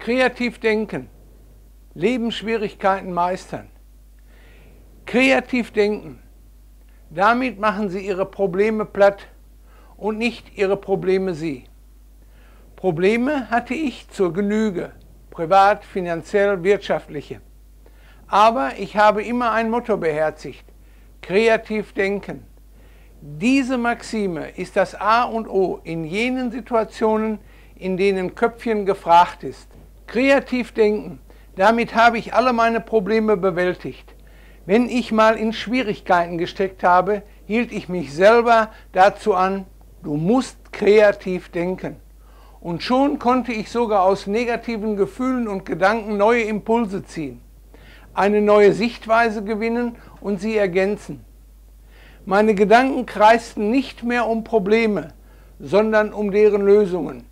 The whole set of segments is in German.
Kreativ denken, Lebensschwierigkeiten meistern. Kreativ denken, damit machen Sie Ihre Probleme platt und nicht Ihre Probleme Sie. Probleme hatte ich zur Genüge, privat, finanziell, wirtschaftliche. Aber ich habe immer ein Motto beherzigt: kreativ denken. Diese Maxime ist das A und O in jenen Situationen, in denen Köpfchen gefragt ist. Kreativ denken, damit habe ich alle meine Probleme bewältigt. Wenn ich mal in Schwierigkeiten gesteckt habe, hielt ich mich selber dazu an: du musst kreativ denken. Und schon konnte ich sogar aus negativen Gefühlen und Gedanken neue Impulse ziehen, eine neue Sichtweise gewinnen und sie ergänzen. Meine Gedanken kreisten nicht mehr um Probleme, sondern um deren Lösungen.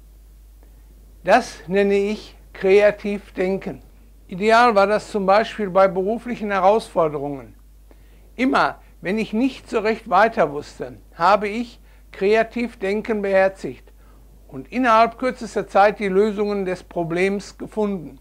Das nenne ich kreativ denken. Ideal war das zum Beispiel bei beruflichen Herausforderungen. Immer, wenn ich nicht so recht weiter wusste, habe ich kreativ denken beherzigt und innerhalb kürzester Zeit die Lösungen des Problems gefunden.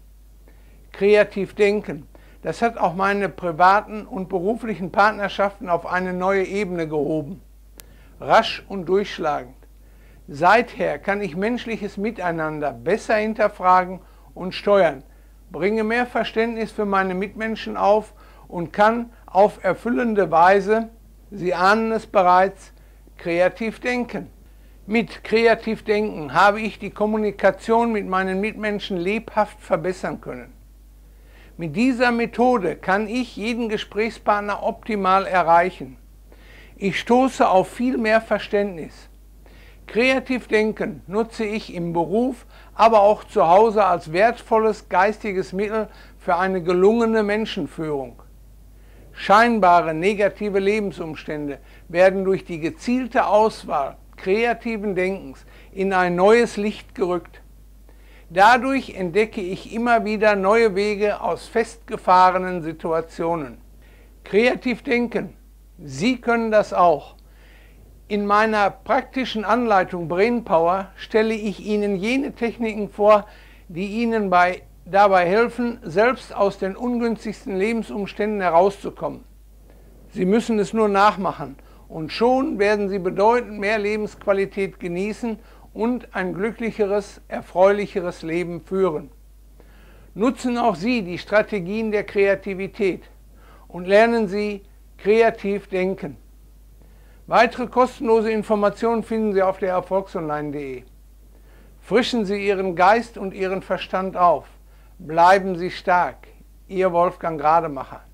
Kreativ denken, das hat auch meine privaten und beruflichen Partnerschaften auf eine neue Ebene gehoben. Rasch und durchschlagend. Seither kann ich menschliches Miteinander besser hinterfragen und steuern, bringe mehr Verständnis für meine Mitmenschen auf und kann auf erfüllende Weise, Sie ahnen es bereits, kreativ denken. Mit kreativ denken habe ich die Kommunikation mit meinen Mitmenschen lebhaft verbessern können. Mit dieser Methode kann ich jeden Gesprächspartner optimal erreichen. Ich stoße auf viel mehr Verständnis. Kreativ denken nutze ich im Beruf, aber auch zu Hause als wertvolles geistiges Mittel für eine gelungene Menschenführung. Scheinbare negative Lebensumstände werden durch die gezielte Auswahl kreativen Denkens in ein neues Licht gerückt. Dadurch entdecke ich immer wieder neue Wege aus festgefahrenen Situationen. Kreativ denken, Sie können das auch. In meiner praktischen Anleitung Brainpower stelle ich Ihnen jene Techniken vor, die Ihnen dabei helfen, selbst aus den ungünstigsten Lebensumständen herauszukommen. Sie müssen es nur nachmachen und schon werden Sie bedeutend mehr Lebensqualität genießen und ein glücklicheres, erfreulicheres Leben führen. Nutzen auch Sie die Strategien der Kreativität und lernen Sie kreativ denken. Weitere kostenlose Informationen finden Sie auf der erfolgsonline.de. Frischen Sie Ihren Geist und Ihren Verstand auf. Bleiben Sie stark. Ihr Wolfgang Rademacher.